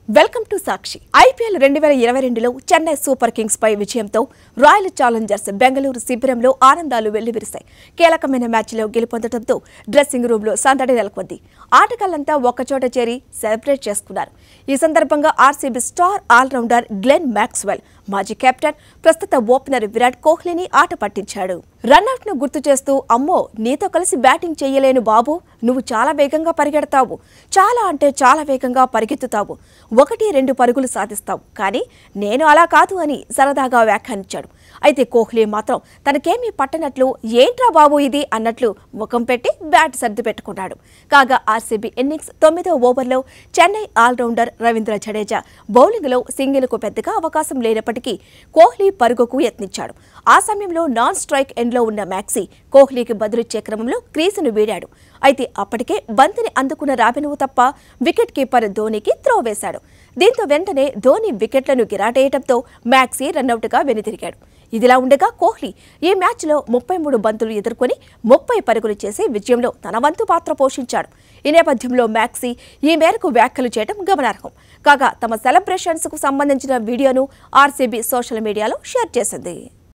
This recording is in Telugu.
Welcome to Sakshi. ఐపీఎల్ 2022లో చెన్నై సూపర్ కింగ్స్ పై విజయంతో రాయల్ ఛాలెంజర్స్ బెంగళూరు శిబిరంలో ఆనందాలు వెల్లివిరిశాయి. కీలకమైన మ్యాచ్లో గెలుపొందడంతో డ్రెస్సింగ్ రూమ్లో సందడి నెలకొంది. ఆటగాళ్లంతా ఒక్కచోట చేరి సెలబ్రేట్ చేసుకున్నారు. ఈ సందర్భంగా RCB star all-rounder Glenn Maxwell, మాజీ కెప్టెన్, ప్రస్తుత ఓపెనర్ విరాట్ కోహ్లీని ఆట పట్టించాడు. రన్అట్ ను గుర్తు చేస్తూ, అమ్మో నీతో కలిసి బ్యాటింగ్ చేయలేను బాబు, నువ్వు చాలా వేగంగా పరిగెడతావు, చాలా అంటే చాలా వేగంగా పరిగెత్తుతావు, 1-2 పరుగులు సాధిస్తావు, కానీ నేను అలా కాదు అని సరదాగా వ్యాఖ్యానించాడు. అయితే కోహ్లీ మాత్రం తనకేమీ పట్టనట్లు ఏంట్రా బాబు ఇది అన్నట్లు ముఖం పెట్టి బ్యాట్ సర్ది పెట్టుకున్నాడు. కాగా ఆర్సీబీ ఇన్నింగ్స్ 9వ ఓవర్లో చెన్నై ఆల్రౌండర్ రవీంద్ర జడేజా బౌలింగ్లో సింగిల్కు పెద్దగా అవకాశం లేనప్పటికీ కోహ్లీ పరుగుకు యత్నించాడు. ఆ సమయంలో నాన్ స్ట్రైక్ ఎండ్లో ఉన్న మ్యాక్సీ కోహ్లీకి బదులిచ్చే క్రమంలో క్రీజును వీడాడు. అయితే అప్పటికే బంతిని అందుకున్న రాబినువు తప్ప వికెట్ కీపర్ ధోనీకి త్రో వేశాడు. దీంతో వెంటనే ధోనీ వికెట్లను గిరాటేయడంతో మ్యాక్సీ రన్అట్గా వెనుతిరిగాడు. ఇదిలా ఉండగా కోహ్లీ ఈ మ్యాచ్లో 33 బంతులు ఎదుర్కొని 30 పరుగులు చేసి విజయంలో తన వంతు పాత్ర పోషించాడు. ఈ నేపథ్యంలో మ్యాక్సీ ఈ మేరకు వ్యాఖ్యలు చేయడం గమనార్హం. కాగా తమ సెలబ్రేషన్స్ కు సంబంధించిన వీడియోను ఆర్సీబీ సోషల్ మీడియాలో షేర్ చేసింది.